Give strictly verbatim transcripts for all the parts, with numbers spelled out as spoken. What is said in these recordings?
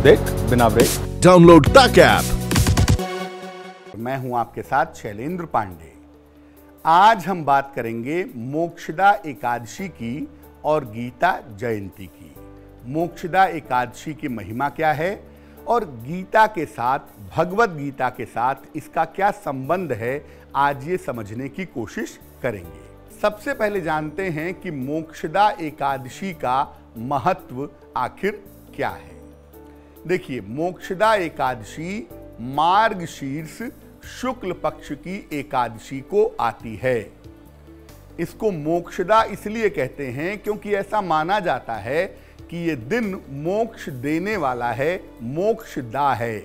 देख बिना break. Download तक ऐप। मैं हूं आपके साथ शैलेंद्र पांडे। आज हम बात करेंगे मोक्षदा एकादशी की और गीता जयंती की। मोक्षदा एकादशी की महिमा क्या है और गीता के साथ, भगवत गीता के साथ इसका क्या संबंध है, आज ये समझने की कोशिश करेंगे। सबसे पहले जानते हैं कि मोक्षदा एकादशी का महत्व आखिर क्या है। देखिए, मोक्षदा एकादशी मार्गशीर्ष शुक्ल पक्ष की एकादशी को आती है। इसको मोक्षदा इसलिए कहते हैं क्योंकि ऐसा माना जाता है कि ये दिन मोक्ष देने वाला है, मोक्षदा है।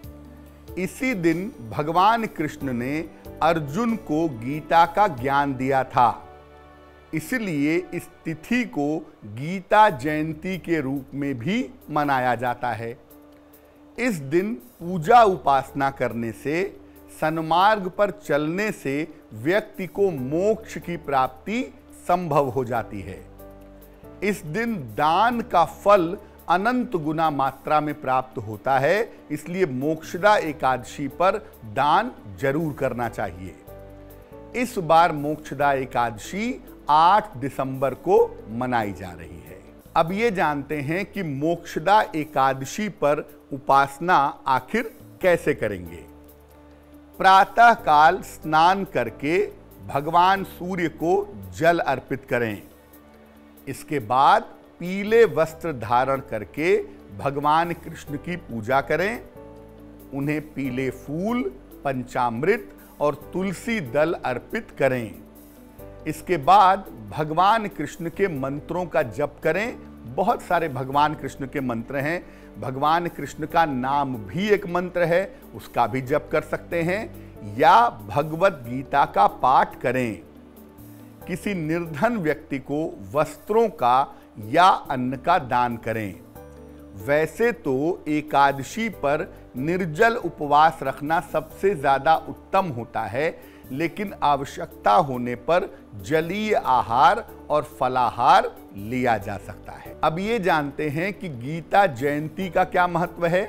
इसी दिन भगवान कृष्ण ने अर्जुन को गीता का ज्ञान दिया था, इसलिए इस तिथि को गीता जयंती के रूप में भी मनाया जाता है। इस दिन पूजा उपासना करने से, सन्मार्ग पर चलने से व्यक्ति को मोक्ष की प्राप्ति संभव हो जाती है। इस दिन दान का फल अनंत गुना मात्रा में प्राप्त होता है, इसलिए मोक्षदा एकादशी पर दान जरूर करना चाहिए। इस बार मोक्षदा एकादशी आठ दिसंबर को मनाई जा रही है। अब ये जानते हैं कि मोक्षदा एकादशी पर उपासना आखिर कैसे करेंगे। प्रातः काल स्नान करके भगवान सूर्य को जल अर्पित करें। इसके बाद पीले वस्त्र धारण करके भगवान कृष्ण की पूजा करें। उन्हें पीले फूल, पंचामृत और तुलसी दल अर्पित करें। इसके बाद भगवान कृष्ण के मंत्रों का जप करें। बहुत सारे भगवान कृष्ण के मंत्र हैं। भगवान कृष्ण का नाम भी एक मंत्र है, उसका भी जप कर सकते हैं, या भगवत गीता का पाठ करें। किसी निर्धन व्यक्ति को वस्त्रों का या अन्न का दान करें। वैसे तो एकादशी पर निर्जल उपवास रखना सबसे ज्यादा उत्तम होता है, लेकिन आवश्यकता होने पर जलीय आहार और फलाहार लिया जा सकता है। अब ये जानते हैं कि गीता जयंती का क्या महत्व है।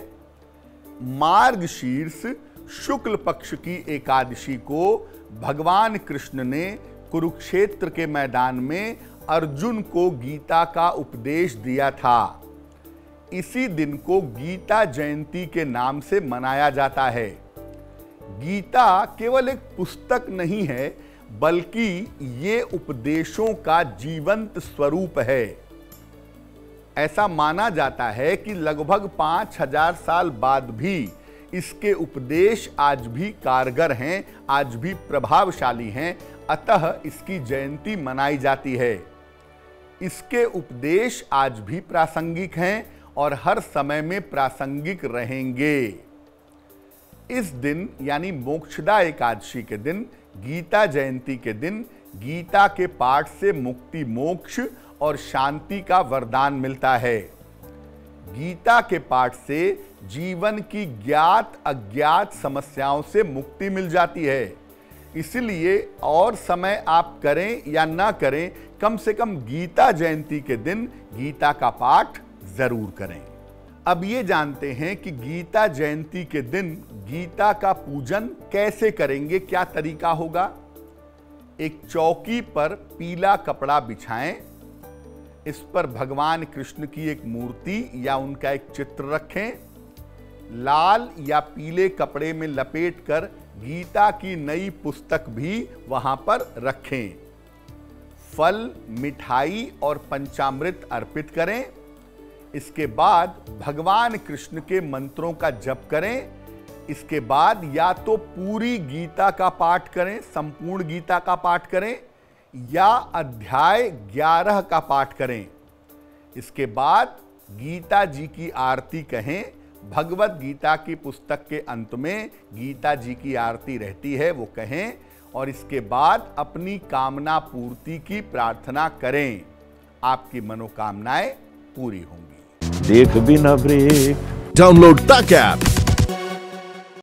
मार्गशीर्ष शुक्ल पक्ष की एकादशी को भगवान कृष्ण ने कुरुक्षेत्र के मैदान में अर्जुन को गीता का उपदेश दिया था। इसी दिन को गीता जयंती के नाम से मनाया जाता है। गीता केवल एक पुस्तक नहीं है, बल्कि ये उपदेशों का जीवंत स्वरूप है। ऐसा माना जाता है कि लगभग पांच हजार साल बाद भी इसके उपदेश आज भी कारगर हैं, आज भी प्रभावशाली हैं, अतः इसकी जयंती मनाई जाती है। इसके उपदेश आज भी प्रासंगिक हैं और हर समय में प्रासंगिक रहेंगे। इस दिन यानी मोक्षदा एकादशी के दिन, गीता जयंती के दिन, गीता के पाठ से मुक्ति, मोक्ष और शांति का वरदान मिलता है। गीता के पाठ से जीवन की ज्ञात अज्ञात समस्याओं से मुक्ति मिल जाती है। इसलिए और समय आप करें या ना करें, कम से कम गीता जयंती के दिन गीता का पाठ जरूर करें। अब ये जानते हैं कि गीता जयंती के दिन गीता का पूजन कैसे करेंगे, क्या तरीका होगा। एक चौकी पर पीला कपड़ा बिछाएं। इस पर भगवान कृष्ण की एक मूर्ति या उनका एक चित्र रखें। लाल या पीले कपड़े में लपेटकर गीता की नई पुस्तक भी वहां पर रखें। फल, मिठाई और पंचामृत अर्पित करें। इसके बाद भगवान कृष्ण के मंत्रों का जप करें। इसके बाद या तो पूरी गीता का पाठ करें, संपूर्ण गीता का पाठ करें, या अध्याय ग्यारह का पाठ करें। इसके बाद गीता जी की आरती कहें। भगवत गीता की पुस्तक के अंत में गीता जी की आरती रहती है, वो कहें और इसके बाद अपनी कामना पूर्ति की प्रार्थना करें। आपकी मनोकामनाएं पूरी होंगी। देख बिना ब्रेक। डाउनलोड तक ऐप।